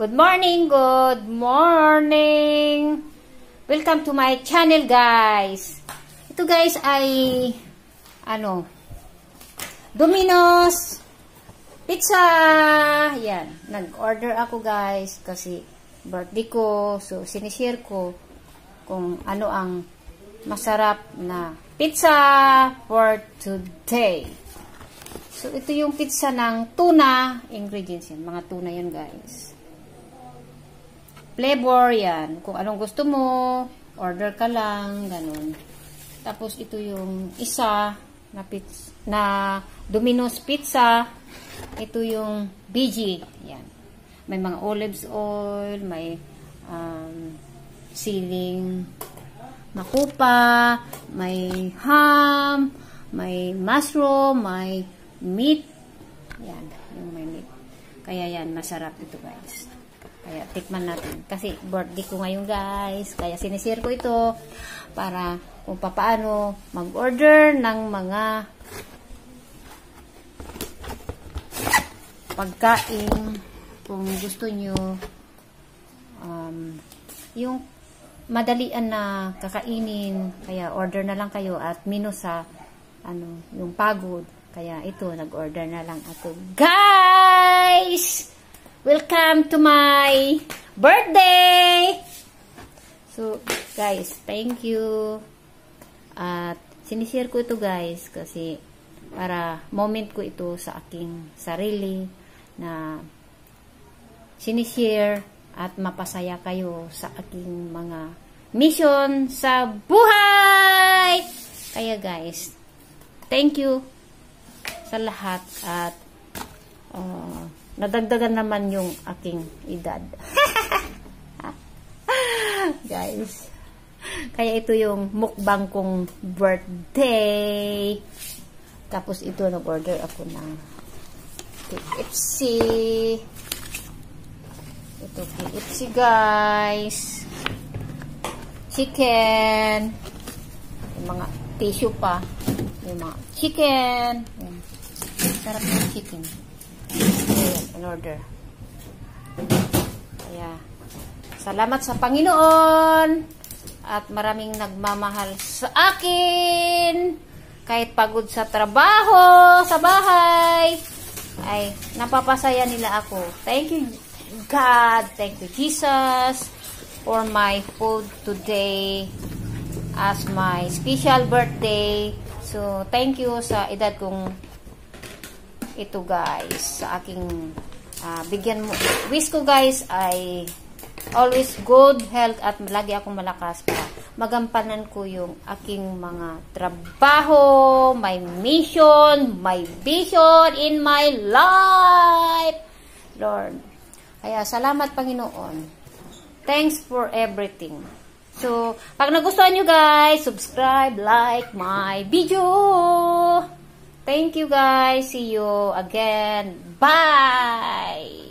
Good morning, good morning. Welcome to my channel, guys. Ito guys ay Domino's Pizza. Yan, nag-order ako guys kasi birthday ko. So sinishare ko kung ano ang masarap na pizza for today. So ito yung pizza ng tuna. Ingredients yan, mga tuna yan guys. Flavor yan. Kung anong gusto mo, order ka lang, ganun. Tapos ito yung isa na pizza, na Domino's Pizza. Ito yung BG. Yan. May mga olives oil, may siling makupa, may ham, may mushroom, may meat. Yan, yung may meat. Kaya yan, masarap ito guys. Kaya tikman natin. Kasi birthday ko ngayon guys. Kaya sinishare ko ito para kung paano mag-order ng mga pagkain kung gusto nyo yung madalian na kakainin. Kaya order na lang kayo at minus sa yung pagod. Kaya ito, nag-order na lang ako. Guys! Welcome to my birthday! So, guys, thank you. At sinishare ko ito guys kasi para moment ko ito sa aking sarili na sinishare at mapasaya kayo sa aking mga mission sa buhay! Kaya guys, thank you sa lahat at nadagdagan naman yung aking edad. Guys, kaya ito yung mukbang kong birthday. Tapos ito, nag-order ako ng KFC. Ito KFC guys. Chicken. Yung mga tissue pa. Yung mga chicken. Yan. Sarap ng chicken. Ayan, in order. Kaya, salamat sa Panginoon at maraming nagmamahal sa akin. Kahit pagod sa trabaho, sa bahay, ay napapasaya nila ako. Thank you, God. Thank you, Jesus, for my food today as my special birthday. So, thank you sa edad kong ito guys, sa aking bigyan mo. Wish ko guys ay always good health at lagi akong malakas para magampanan ko yung aking mga trabaho, my mission, my vision in my life. Lord. Kaya salamat Panginoon. Thanks for everything. So, pag nagustuhan nyo guys, subscribe, like my video. Thank you guys. See you again. Bye!